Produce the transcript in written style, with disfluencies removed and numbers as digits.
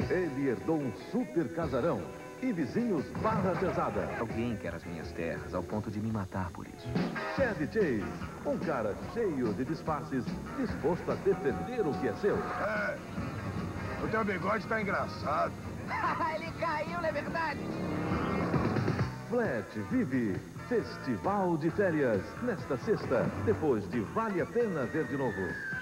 Ele herdou um super casarão e vizinhos barra pesada. Alguém quer as minhas terras ao ponto de me matar por isso. Chevy Chase, um cara cheio de disfarces, disposto a defender o que é seu. É, o teu bigode tá engraçado. Ele caiu, não é verdade? Flat vive Festival de Férias, nesta sexta, depois de Vale a Pena Ver de Novo.